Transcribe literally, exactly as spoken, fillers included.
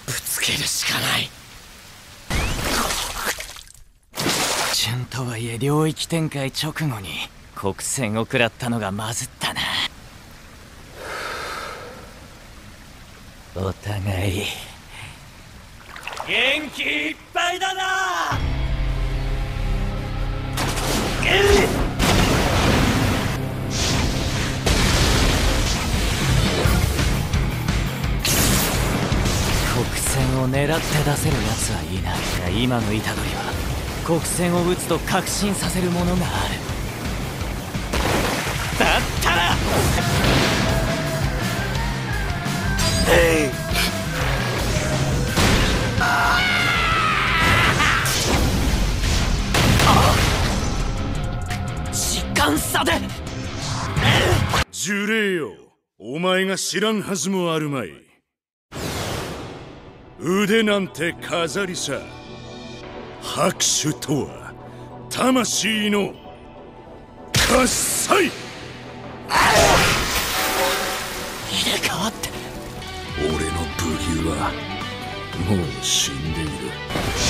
ぶつけるしかない。順とはいえ領域展開直後に国戦を食らったのがまずったな。お互い元気いっぱいだな。国戦を狙って出せるやつはいないが、今の虎杖は国戦を撃つと確信させるものがある。だったらえい時間差で呪霊よ、お前が知らんはずもあるまい。腕なんて飾りさ。拍手とは魂の喝采。 入れ替わって。 俺の武器はもう死んでいる。